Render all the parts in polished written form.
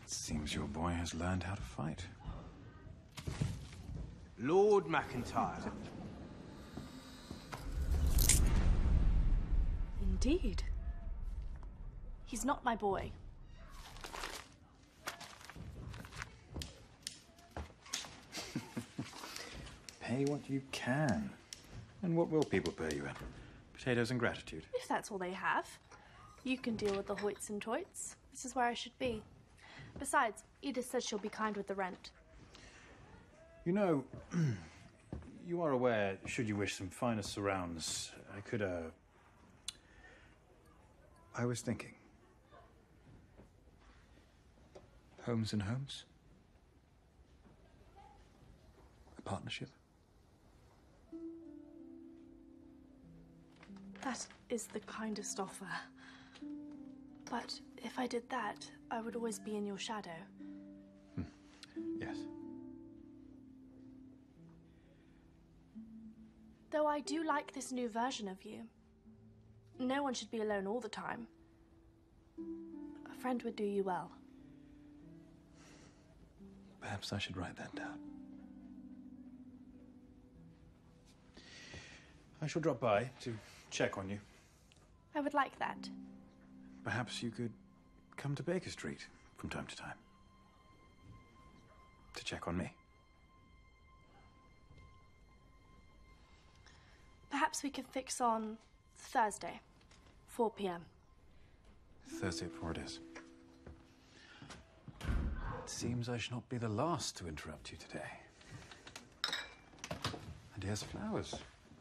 Seems your boy has learned how to fight. Lord McIntyre. Indeed. He's not my boy. Pay what you can. And what will people pay you in? Potatoes and gratitude. If that's all they have. You can deal with the hoits and toits. This is where I should be. Besides, Edith says she'll be kind with the rent. You know, you are aware, should you wish some finer surrounds, I could, I was thinking. Homes and homes? A partnership? That is the kindest offer. But if I did that, I would always be in your shadow. Yes. Though I do like this new version of you. No one should be alone all the time. A friend would do you well. Perhaps I should write that down. I shall drop by to check on you. I would like that. Perhaps you could come to Baker Street from time to time. To check on me. Perhaps we can fix on Thursday, 4 p.m. Thursday at 4 it is. It seems I shall not be the last to interrupt you today. And here's flowers.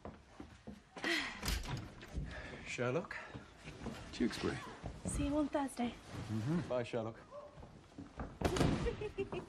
Sherlock? Tewkesbury. See you on Thursday. Bye, Sherlock.